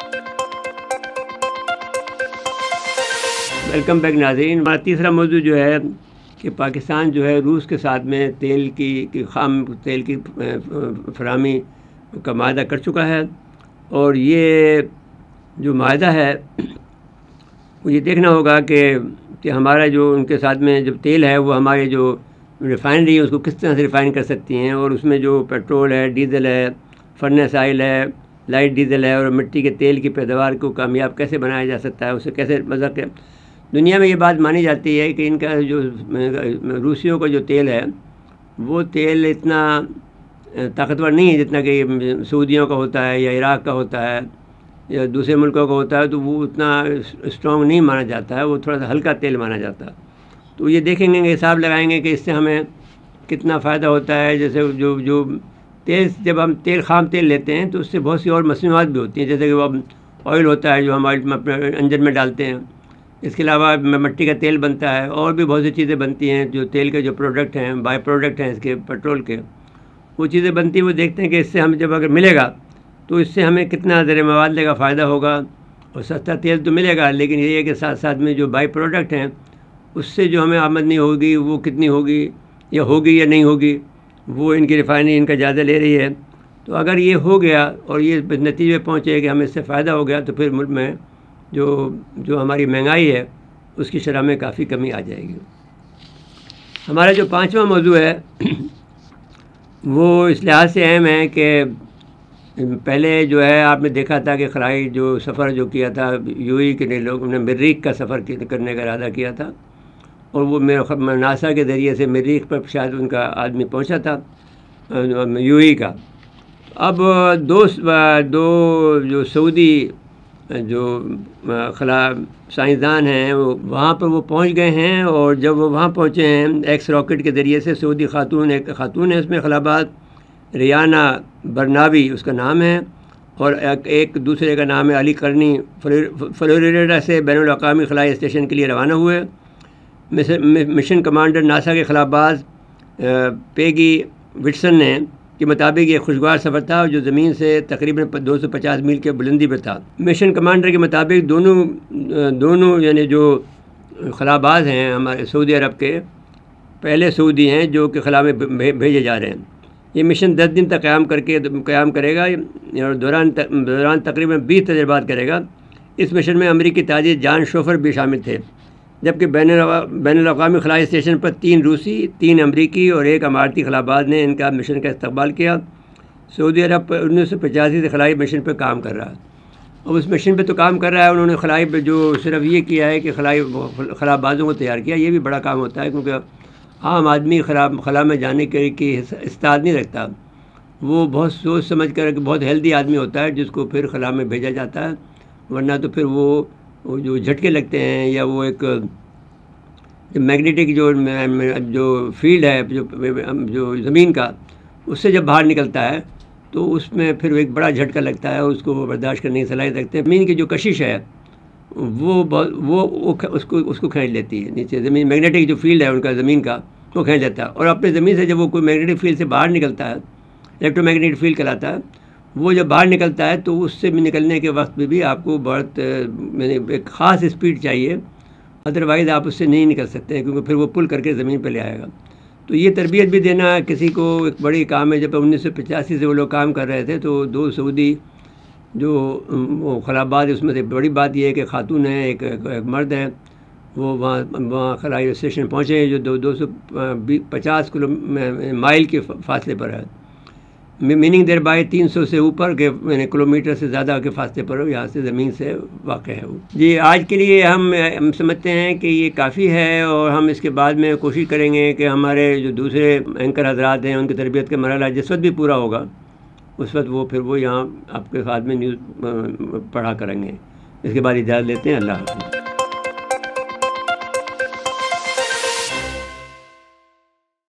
Welcome back ناظرین. ہمارا تیسرا موضوع جو ہے کہ پاکستان جو ہے روس کے ساتھ میں تیل کی خام تیل کی فراہمی کا معاہدہ کر چکا ہے، اور یہ جو معاہدہ ہے وہ یہ دیکھنا ہوگا کہ ہمارا جو ان کے ساتھ میں جو تیل ہے وہ ہمارے جو ریفائنری ہے اس کو کس طرح سے ریفائن کر سکتی ہیں، اور اس میں جو پیٹرول ہے، ڈیزل ہے، فرنس آئل ہے، لائٹ ڈیزل ہے، اور مٹی کے تیل کی پیداوار کو کامیاب کیسے بنایا جا سکتا ہے، اسے کیسے مذاق. دنیا میں یہ بات مانی جاتی ہے کہ ان کا جو روسیوں کا جو تیل ہے وہ تیل اتنا طاقتور نہیں ہے جتنا کہ سعودیوں کا ہوتا ہے یا عراق کا ہوتا ہے یا دوسرے ملکوں کا ہوتا ہے، تو وہ اتنا اسٹرانگ نہیں مانا جاتا ہے، وہ تھوڑا سا ہلکا تیل مانا جاتا ہے. تو یہ دیکھیں گے، حساب لگائیں گے کہ اس سے ہمیں کتنا فائدہ ہوتا ہے. جیسے جو تیل، جب ہم خام تیل لیتے ہیں تو اس سے بہت سی اور مصنوعات بھی ہوتی ہیں، جیسے کہ وہ آئل ہوتا ہے جو ہم اپنے انجن میں ڈالتے ہیں. اس کے علاوہ مٹی کا تیل بنتا ہے، اور بھی بہت سی چیزیں بنتی ہیں جو تیل کے جو پروڈکٹ ہیں، بائی پروڈکٹ ہیں اس کے، پیٹرول کے، وہ چیزیں بنتی ہیں. وہ دیکھتے ہیں کہ اس سے ہم جب اگر ملے گا تو اس سے ہمیں کتنا زر مواد کا فائدہ ہوگا. اور سستا تیل تو ملے گا، لیکن یہ ہے کہ ساتھ ساتھ میں جو بائی پروڈکٹ ہیں اس سے جو ہمیں آمدنی ہوگی وہ کتنی ہوگی یا نہیں ہوگی، وہ ان کی ریفائنری ان کا جائزہ لے رہی ہے. تو اگر یہ ہو گیا اور یہ نتیجے پہنچے کہ ہمیں اس سے فائدہ ہو گیا تو پھر ملک میں جو ہماری مہنگائی ہے اس کی شرح میں کافی کمی آ جائے گی. ہمارا جو پانچواں موضوع ہے وہ اس لحاظ سے اہم ہے کہ پہلے جو ہے آپ نے دیکھا تھا کہ خلائی جو سفر جو کیا تھا UAE کے لوگوں نے مریخ کا سفر کرنے کا ارادہ کیا تھا، اور وہ ناسا کے ذریعے سے مریخ پر شاید ان کا آدمی پہنچا تھا UAE کا. اب دو جو سعودی جو خلا سائنسدان ہیں وہ وہاں پر وہ پہنچ گئے ہیں، اور جب وہ وہاں پہنچے ہیں ایکس راکٹ کے ذریعے سے، سعودی ایک خاتون ہے اس میں خلابات، ریانہ برناوی اس کا نام ہے، اور ایک دوسرے کا نام ہے علی کرنی، فلوریڈا سے بین الاقوامی خلائی اسٹیشن کے لیے روانہ ہوئے. مشن کمانڈر ناسا کے خلاباز پیگی وٹسن نے کے مطابق یہ خوشگوار سفر تھا جو زمین سے تقریباً 250 میل کے بلندی پر تھا. مشن کمانڈر کے مطابق دونوں یعنی جو خلاباز ہیں ہمارے سعودی عرب کے پہلے سعودی ہیں جو کہ خلا میں بھیجے جا رہے ہیں. یہ مشن 10 دن تک قیام کرے گا، اور دوران تقریباً 20 تجربات کرے گا. اس مشن میں امریکی تاجر جان شوفر بھی شامل تھے، جبکہ بین الاقوامی خلائی اسٹیشن پر 3 روسی، 3 امریکی اور 1 اماراتی خلاباز نے ان کا مشن کا استقبال کیا. سعودی عرب 1985 سے خلائی مشن پر کام کر رہا ہے، اور اس مشن پہ تو کام کر رہا ہے. انہوں نے خلائی پہ جو صرف یہ کیا ہے کہ خلابازوں کو تیار کیا. یہ بھی بڑا کام ہوتا ہے کیونکہ عام آدمی خلا میں جانے کی استعداد نہیں رکھتا. وہ بہت سوچ سمجھ کر بہت ہیلدی آدمی ہوتا ہے جس کو پھر خلا میں بھیجا جاتا ہے، ورنہ تو پھر وہ جو جھٹکے لگتے ہیں یا وہ ایک میگنیٹک جو فیلڈ ہے جو زمین کا، اس سے جب باہر نکلتا ہے تو اس میں پھر ایک بڑا جھٹکا لگتا ہے، اس کو وہ برداشت کرنے کی صلاحیت رکھتے ہیں. زمین کی جو کشش ہے وہ اس کو کھینچ لیتی ہے نیچے. زمین میگنیٹک جو فیلڈ ہے ان کا زمین کا وہ کھینچ لیتا ہے، اور اپنے زمین سے جب وہ کوئی میگنیٹک فیلڈ سے باہر نکلتا ہے، الیکٹرو میگنیٹک فیلڈ کہلاتا ہے، وہ جب باہر نکلتا ہے تو اس سے بھی نکلنے کے وقت بھی آپ کو بہت ایک خاص اسپیڈ چاہیے، ادروائز آپ اس سے نہیں نکل سکتے کیونکہ پھر وہ پل کر کے زمین پہ لے آئے گا. تو یہ تربیت بھی دینا کسی کو ایک بڑی کام ہے. جب 1985 سے وہ لوگ کام کر رہے تھے تو 2 سعودی جو وہ خلاباز، اس میں سے بڑی بات یہ ہے کہ خاتون ہے، ایک مرد ہے، وہ وہاں خلائی اسٹیشن پہنچے ہیں جو 250 مائل کے فاصلے پر ہے. میننگ دیر بائی 300 سے اوپر کے کلومیٹر سے زیادہ کے فاصلے پر ہو، یہاں سے زمین سے واقع ہے وہ. جی آج کے لیے ہم سمجھتے ہیں کہ یہ کافی ہے، اور ہم اس کے بعد میں کوشش کریں گے کہ ہمارے جو دوسرے اینکر حضرات ہیں ان کی تربیت کا مرحلہ جس وقت بھی پورا ہوگا اس وقت وہ یہاں آپ کے ساتھ میں نیوز پڑھا کریں گے. اس کے بعد اجازت لیتے ہیں. اللہ حافظ.